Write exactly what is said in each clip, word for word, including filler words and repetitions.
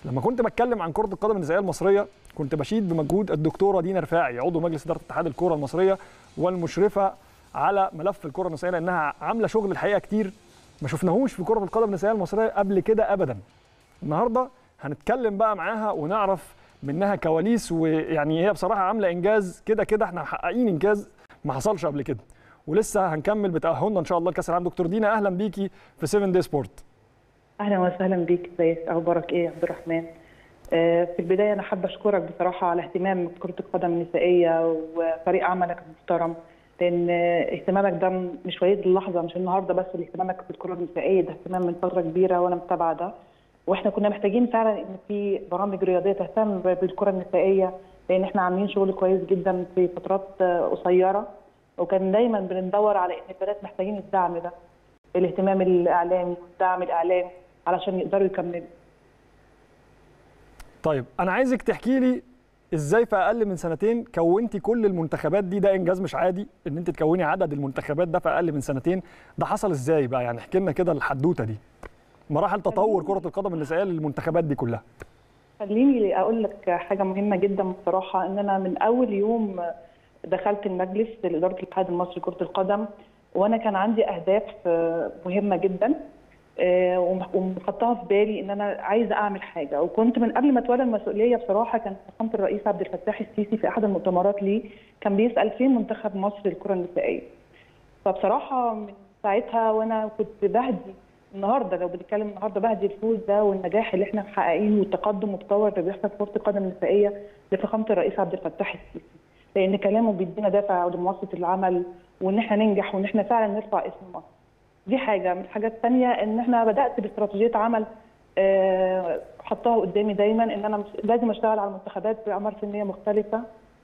لما كنت بتكلم عن كره القدم النسائيه المصريه كنت بشيد بمجهود الدكتوره دينا رفاعي عضو مجلس اداره اتحاد الكره المصريه والمشرفه على ملف الكره النسائيه، لانها عامله شغل الحقيقه كتير ما شفناهوش في كره القدم النسائيه المصريه قبل كده ابدا. النهارده هنتكلم بقى معاها ونعرف منها كواليس، ويعني هي بصراحه عامله انجاز كده كده احنا محققين انجاز ما حصلش قبل كده، ولسه هنكمل بتاهلنا ان شاء الله لكاس العالم. دكتور دينا اهلا بيكي في سفن داي سبورت. اهلا وسهلا بيك، ازيك؟ اخبارك ايه يا عبد الرحمن؟ آه في البدايه انا حابه اشكرك بصراحه على اهتمام كره القدم النسائيه وفريق عملك المحترم، لان اهتمامك ده مش وليد اللحظه، مش النهارده بس. اهتمامك بالكره النسائيه ده اهتمام من فتره كبيره وانا متابعه ده، واحنا كنا محتاجين فعلا ان في برامج رياضيه تهتم بالكره النسائيه، لان احنا عاملين شغل كويس جدا في فترات قصيره، وكان دايما بندور على ان البنات محتاجين الدعم ده، الاهتمام الاعلامي والدعم الاعلامي علشان يقدروا يكملوا. طيب انا عايزك تحكي لي ازاي في اقل من سنتين كونتي كل المنتخبات دي. ده انجاز مش عادي ان انت تكوني عدد المنتخبات ده في اقل من سنتين. ده حصل ازاي بقى؟ يعني احكي لنا كده الحدوته دي، مراحل تطور كره القدم النسائيه للمنتخبات دي كلها. خليني اقول لك حاجه مهمه جدا بصراحه، ان انا من اول يوم دخلت المجلس لاداره الاتحاد المصري لكره القدم وانا كان عندي اهداف مهمه جدا ومحطها في بالي ان انا عايزه اعمل حاجه. وكنت من قبل ما اتولى المسؤوليه بصراحه كان فخامه الرئيس عبد الفتاح السيسي في احد المؤتمرات ليه كان بيسال فين منتخب مصر للكره النسائيه. فبصراحه من ساعتها وانا كنت بهدي، النهارده لو بنتكلم النهارده بهدي الفوز ده والنجاح اللي احنا محققينه والتقدم والتطور اللي بيحصل في كره القدم النسائيه لفخامه الرئيس عبد الفتاح السيسي، لان كلامه بيدينا دافع لمواصله العمل وان احنا ننجح وان احنا فعلا نرفع اسم مصر. دي حاجه. من الحاجات الثانيه ان احنا بدات باستراتيجيه عمل أه حطها قدامي دايما، ان انا لازم اشتغل على المنتخبات باعمار سنيه مختلفه.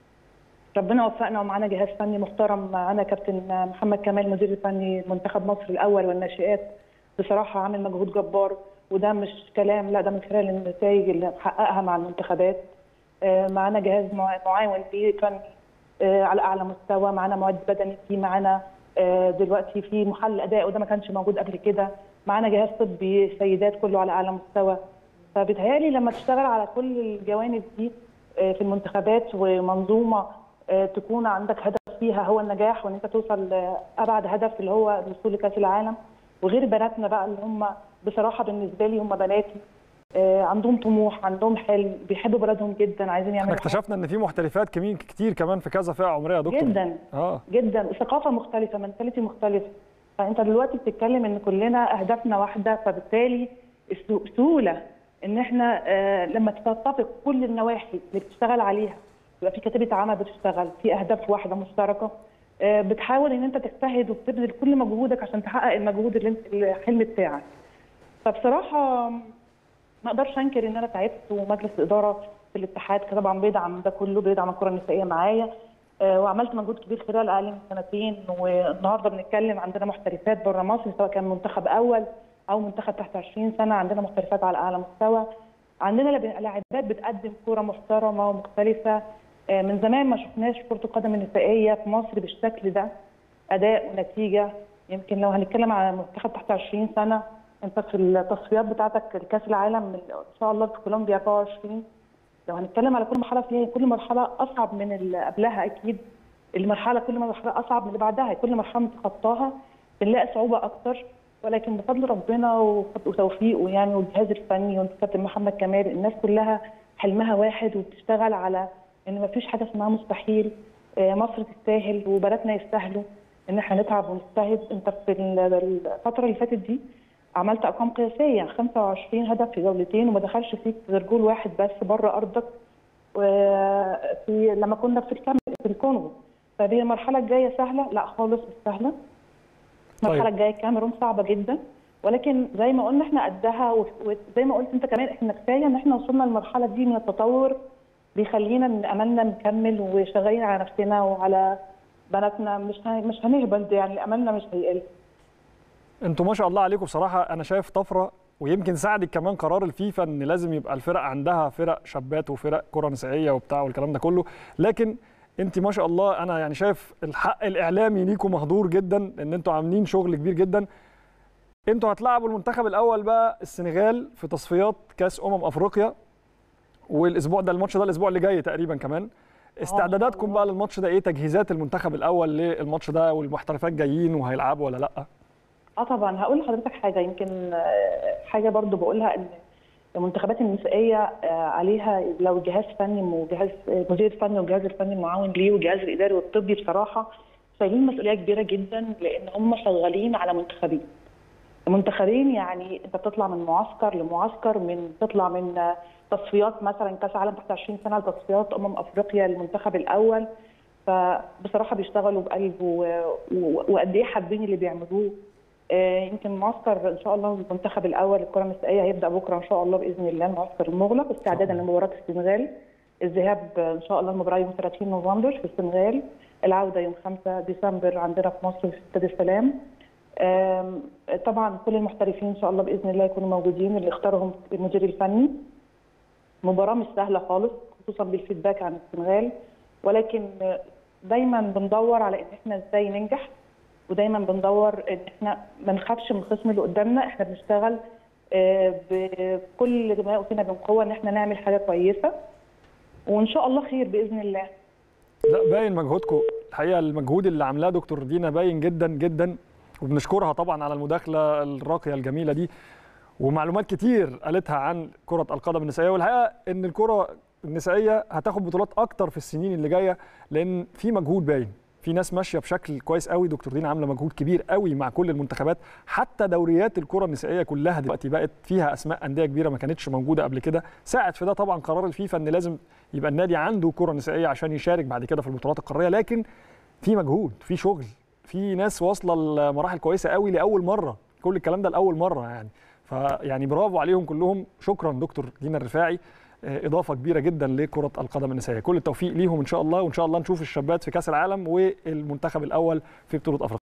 ربنا وفقنا ومعانا جهاز فني محترم، معانا كابتن محمد كمال مدير الفني منتخب مصر الاول والناشئات، بصراحه عامل مجهود جبار، وده مش كلام، لا ده من خلال النتائج اللي محققها مع المنتخبات. أه معانا جهاز معاون ليه فني أه على اعلى مستوى، معانا معد بدني، في معانا دلوقتي في محلل اداء وده ما كانش موجود قبل كده، معانا جهاز طبي سيدات كله على اعلى مستوى. فبتهيألي لما تشتغل على كل الجوانب دي في المنتخبات ومنظومه تكون عندك هدف فيها هو النجاح وان انت توصل لابعد هدف اللي هو الوصول لكاس العالم. وغير بناتنا بقى اللي هم بصراحه بالنسبه لي هم بناتي، عندهم طموح، عندهم حلم، بيحبوا بلدهم جدا، عايزين يعملوا. احنا اكتشفنا ان في محترفات كمين كتير كمان في كذا فئه عمريه يا دكتور. جدا اه جدا، ثقافه مختلفه، منتاليتي مختلفه. فانت دلوقتي بتتكلم ان كلنا اهدافنا واحده، فبالتالي سهوله ان احنا آه لما تتفق كل النواحي اللي بتشتغل عليها، يبقى في كتيبه عمل بتشتغل في اهداف واحده مشتركه، آه بتحاول ان انت تجتهد وبتبذل كل مجهودك عشان تحقق المجهود اللي انت الحلم بتاعك. فبصراحه ما اقدرش انكر ان انا تعبت، ومجلس الاداره في الاتحاد طبعا بيدعم ده كله، بيدعم الكره النسائيه معايا، أه وعملت مجهود كبير خلال اقل من سنتين. والنهارده بنتكلم عندنا محترفات بره مصر، سواء كان منتخب اول او منتخب تحت عشرين سنه، عندنا محترفات على اعلى مستوى، عندنا لاعبات بتقدم كره محترمه ومختلفه. أه من زمان ما شفناش كره القدم النسائيه في مصر بالشكل ده، اداء ونتيجه. يمكن لو هنتكلم على منتخب تحت عشرين سنه، انت في التصفيات بتاعتك لكاس العالم ان شاء الله في كولومبيا أربعة وعشرين، لو هنتكلم على كل مرحله فيها، كل مرحله اصعب من اللي قبلها اكيد. المرحله كل مرحله اصعب من اللي بعدها، كل مرحله بتخطاها بنلاقي صعوبه اكتر، ولكن بفضل ربنا وتوفيقه يعني والجهاز الفني والكابتن محمد كمال، الناس كلها حلمها واحد وبتشتغل على ان ما فيش حاجه اسمها مستحيل. مصر تستاهل وبناتنا يستاهلوا ان احنا نتعب ونجتهد. انت في الفتره اللي فاتت دي عملت ارقام قياسيه، خمسة وعشرين هدف في جولتين وما دخلش فيك غير جول واحد بس بره ارضك، وفي لما كنا في الكام في الكونغو. فهي المرحله الجايه سهله؟ لا خالص مش سهله. المرحله الجايه الكاميرون صعبه جدا، ولكن زي ما قلنا احنا قدها، وزي ما قلت انت كمان احنا كفايه ان احنا وصلنا للمرحله دي من التطور، بيخلينا ان املنا نكمل وشغالين على نفسنا وعلى بناتنا، مش مش هنهبل يعني، املنا مش هيقل. انتوا ما شاء الله عليكم بصراحه، انا شايف طفره، ويمكن ساعدك كمان قرار الفيفا ان لازم يبقى الفرق عندها فرق شابات وفرق كره نسائيه وبتاع والكلام ده كله. لكن انت ما شاء الله انا يعني شايف الحق الاعلامي ليكم مهدور جدا، ان انتوا عاملين شغل كبير جدا. انتوا هتلعبوا المنتخب الاول بقى السنغال في تصفيات كاس امم افريقيا والاسبوع ده الماتش ده الاسبوع اللي جاي تقريبا كمان. استعداداتكم بقى للماتش ده ايه؟ تجهيزات المنتخب الاول للماتش ده، والمحترفات جايين وهيلعبوا ولا لا؟ اه طبعا هقول لحضرتك حاجه، يمكن حاجه برضو بقولها، ان المنتخبات النسائيه عليها لو جهاز فني وجهاز مدير فني والجهاز الفني المعاون ليه والجهاز الاداري والطبي بصراحه شايلين مسؤوليه كبيره جدا، لان هم شغالين على منتخبين. المنتخبين يعني انت بتطلع من معسكر لمعسكر، من تطلع من تصفيات مثلا كاس عالم تحت عشرين سنه لتصفيات امم افريقيا للمنتخب الاول، فبصراحه بيشتغلوا بقلب وقد ايه حابين اللي بيعملوه. يمكن معسكر ان شاء الله المنتخب الاول للكره النسائيه هيبدا بكره ان شاء الله باذن الله، المعسكر المغلق استعدادا لمباراه السنغال. الذهاب ان شاء الله المباراه يوم ثلاثين نوفمبر في السنغال، العوده يوم خمسة ديسمبر عندنا في مصر في استاد السلام. طبعا كل المحترفين ان شاء الله باذن الله يكونوا موجودين اللي اختارهم المدير الفني. مباراه مش سهله خالص خصوصا بالفيدباك عن السنغال، ولكن دايما بندور على ان احنا ازاي ننجح، ودايما بندور ان احنا ما نخافش من الخصم اللي قدامنا. احنا بنشتغل بكل ما اوتينا من قوه ان احنا نعمل حاجه كويسه، وان شاء الله خير باذن الله. لا باين مجهودكم الحقيقه، المجهود اللي عاملاه دكتور دينا باين جدا جدا، وبنشكرها طبعا على المداخله الراقيه الجميله دي، ومعلومات كتير قالتها عن كره القدم النسائيه. والحقيقه ان الكره النسائيه هتاخد بطولات اكتر في السنين اللي جايه، لان في مجهود باين، في ناس ماشيه بشكل كويس قوي. دكتور دينا عامله مجهود كبير قوي مع كل المنتخبات، حتى دوريات الكره النسائيه كلها دلوقتي بقت فيها اسماء انديه كبيره ما كانتش موجوده قبل كده. ساعد في ده طبعا قرار الفيفا ان لازم يبقى النادي عنده كره نسائيه عشان يشارك بعد كده في البطولات القاريه، لكن في مجهود، في شغل، في ناس واصله لمراحل كويسه قوي لاول مره، كل الكلام ده لاول مره يعني. فيعني برافو عليهم كلهم. شكرا دكتور دينا الرفاعي، اضافه كبيره جدا لكره القدم النسائيه. كل التوفيق ليهم ان شاء الله، وان شاء الله نشوف الشابات في كاس العالم والمنتخب الاول في بطوله افريقيا.